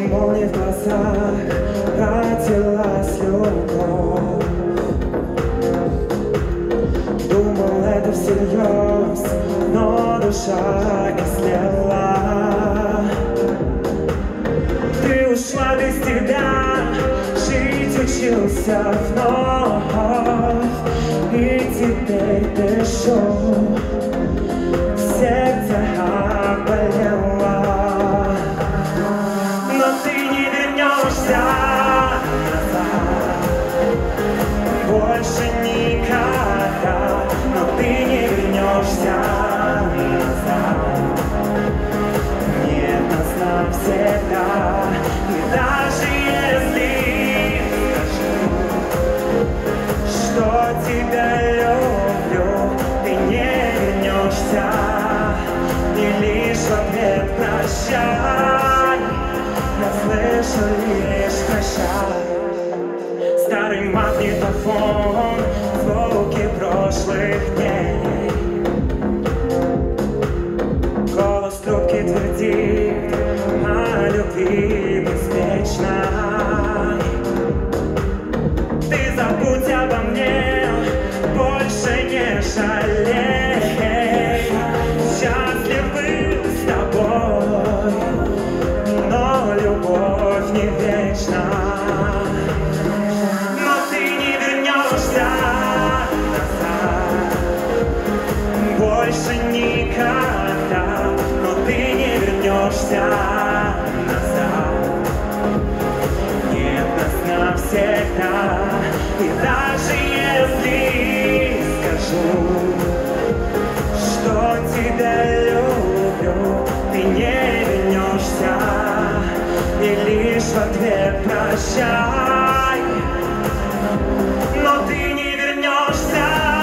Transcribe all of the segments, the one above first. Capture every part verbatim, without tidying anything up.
молния в глазах, родилась любовь. Думал, это всерьез, но душа исследовала. Ты ушла без тебя, жить учился вновь, и теперь дышу, сердце болело. Но ты не вернешься назад, больше никогда. Но ты не вернешься назад, нет нас навсегда. И даже если скажу, что тебя люблю, ты не вернешься, и лишь в ответ прощай, я слышу лишь прощай. Старый магнитофон, звуки прошлых дней, голос трубки твердит о любви беспечной. Ты забудь обо мне, больше не жалей. Счастлив был с тобой, но любовь не вечна. Но ты не вернешься назад, больше никогда. Но ты не вернешься назад, нет нас навсегда. И даже если скажу, что тебя люблю, ты не вернешься, и лишь в ответ прощай. Но ты не вернешься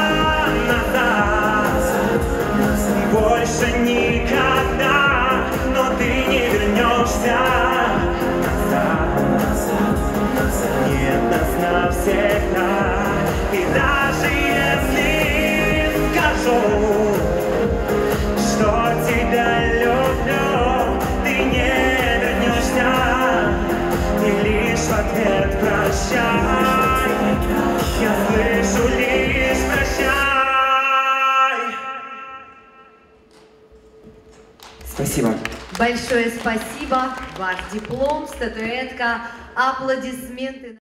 назад, больше никогда. Но ты не вернешься назад, нет нас навсегда. И даже если скажу, что тебя люблю, ты не вернешься, и лишь в ответ прощай, я слышу лишь прощай. Спасибо. Большое спасибо. Ваш диплом, статуэтка, аплодисменты.